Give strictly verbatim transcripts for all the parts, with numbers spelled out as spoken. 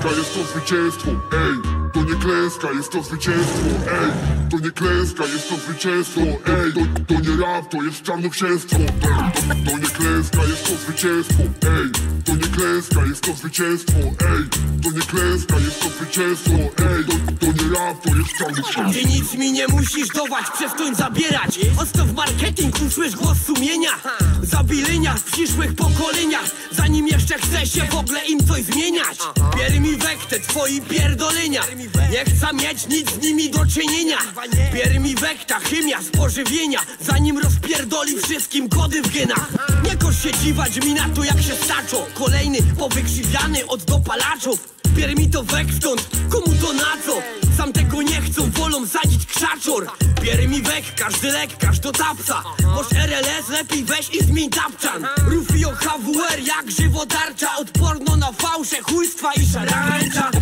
klęska, jest to zwycięstwo, ej. To nie klęska, jest to zwycięstwo, ej. To nie klęska, jest to zwycięstwo, ej. To, to nie rap, to jest czarnoksięstwo, ej. To, to nie klęska, jest to zwycięstwo, ej. To nie klęska, jest to zwycięstwo, ej. To nie klęska, jest to zwycięstwo, ej. To, to nie rap, to jest czarnoksięstwo. Ty nic mi nie musisz dawać, przestań zabierać. Odstaw marketing, usłysz głos sumienia. Zabilinia w przyszłych pokoleniach, zanim jeszcze chce się w ogóle im coś zmieniać. Bier mi wek te twoi pierdolenia, nie chcę mieć nic z nimi do czynienia. Bier mi wek ta chemia z pożywienia, zanim rozpierdoli wszystkim kody w genach. Nie kosz się dziwać mi na to jak się staczą. Kolejny powykrzywiany od dopalaczów. Bier mi to wek stąd, komu to na co? Sam tego nie chcą, wolą sadzić krzaczor. Bier mi wek, każdy lek, każda tapsa. Moż R L S lepiej weź i zmień tapczan. Rufio H W R jak żywotarcza, odporno na fałsze, chujstwa i szarańcza.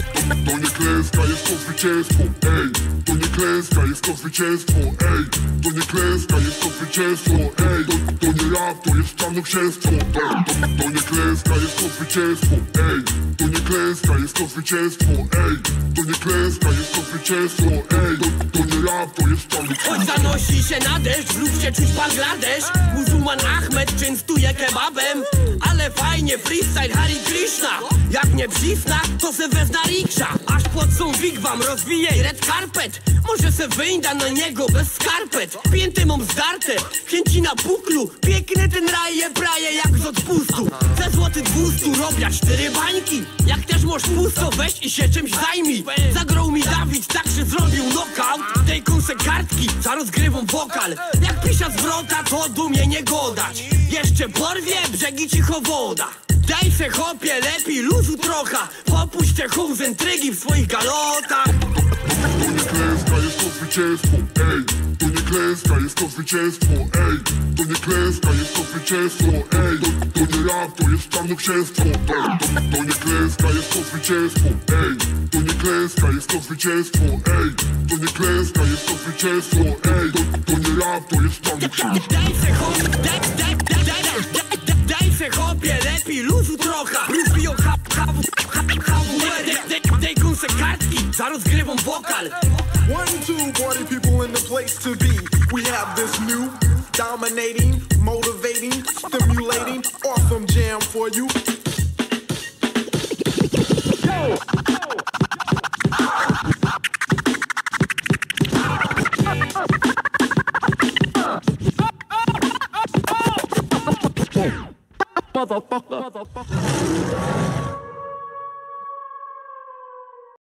To nie klęska, jest to zwycięstwo, ej. To nie klęska, jest to zwycięstwo, ej. To nie klęska, jest to zwycięstwo, ej. To, to nie rap, to jest czarnoksięstwo, ej. To, to nie klęska, jest to zwycięstwo, ej. To nie klęska, jest to zwycięstwo, ej. To nie klęska, jest to zwycięstwo, ej. To, to nie rap, to jest czarnoksięstwo. Choć zanosi się na deszcz, zrób się czuć Bangladesz. Muzułman Ahmed częstuje kebabem. Ale fajnie, freestyle Hare Krishna. Jak nie psisna, to se wezna riksza. Aż pod są wigwam, rozwijaj red carpet. Może se wyjda na niego bez skarpet. Pięty mam zdarte, chęci na puklu. Piękny ten raje, praje jak z odpustu. Ze złoty dwustu robię cztery bańki. Jak też możesz pusto, weź i się czymś zajmij. Zagrał mi Dawid, tak że zrobił knockout. Tej kąsek kartki, za rozgrywą wokal. Jak pisza zwrota, to dumie nie godać. Jeszcze porwie, brzegi cicho woda. Daj se chopie, lepiej luzu trochę. Popuść te hoł z intrygi w swoich galotach. To nie klęska, jest to zwycięstwo, ej. To nie klęska, jest to zwycięstwo, ej. To nie klęska, jest to zwycięstwo, ej. To, to nie rap, to jest czarnoksięstwo, ej. To, to nie klęska, jest to zwycięstwo, ej. To nie klęska, jest to zwycięstwo, ej. To nie klęska, jest to zwycięstwo, ej. To, to nie rap, to jest czarnoksięstwo. Daj se chopie, daj, daj, daj, daj, daj, daj se chopie, lepiej luzu trochę. Rufio H W R, daj kąsek kartki, za rozgrywą wokal. One, two, party people in the place to be. We have this new, dominating, motivating, stimulating, awesome jam for you. Yo! Motherfucker. Motherfucker.